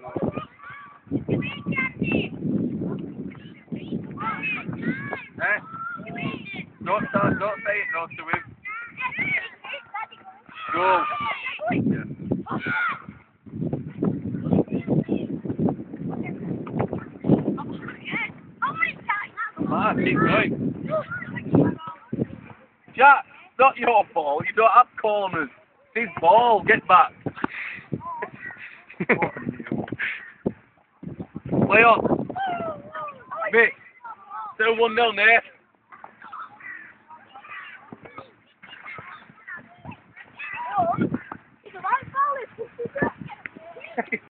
Eh? Don't say it no to him. Go. Ah, keep going. Jack, it's not your ball. You don't have corners. It's his ball. Get back. Play on. Mick. Still 1-0 there.